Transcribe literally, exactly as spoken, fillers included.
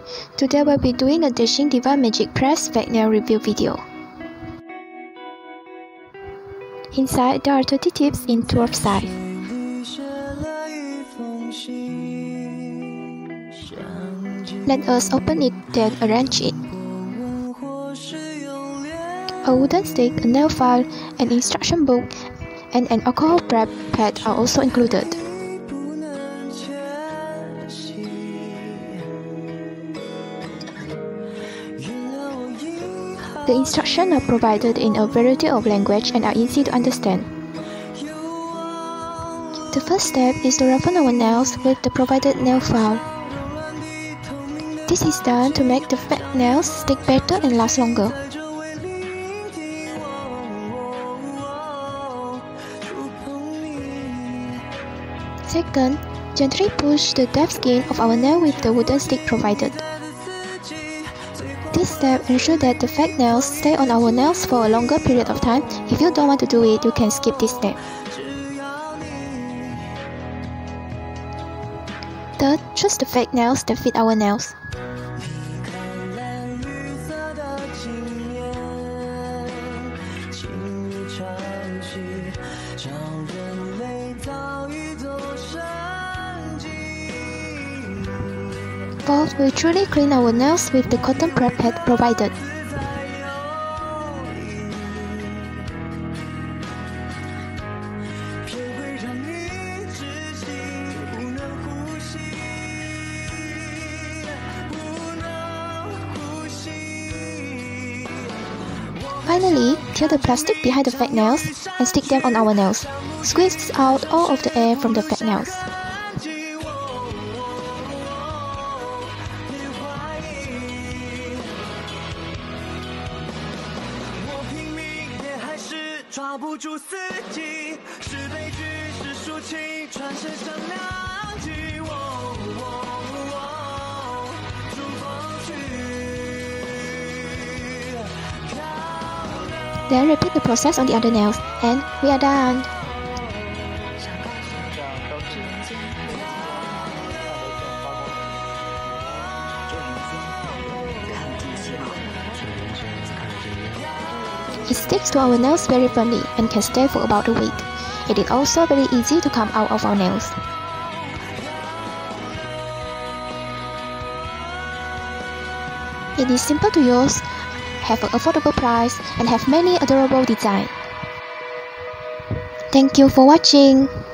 Today we'll be doing a Dashing Diva Magic Press fake nail review video. Inside there are thirty tips in twelve size. Let us open it, then arrange it. A wooden stick, a nail file, an instruction book, and an alcohol prep pad are also included. The instructions are provided in a variety of language and are easy to understand. The first step is to roughen our nails with the provided nail file. This is done to make the fake nails stick better and last longer. Second, gently push the dead skin of our nail with the wooden stick provided. This step ensures that the fake nails stay on our nails for a longer period of time. If you don't want to do it, you can skip this step. Third, choose the fake nails that fit our nails. Fourth, we truly clean our nails with the cotton prep pad provided. Finally, peel the plastic behind the fake nails and stick them on our nails. Squeeze out all of the air from the fake nails. Then repeat the process on the other nails, and we are done. It sticks to our nails very firmly and can stay for about a week. It is also very easy to come out of our nails. It is simple to use, have an affordable price, and have many adorable designs. Thank you for watching.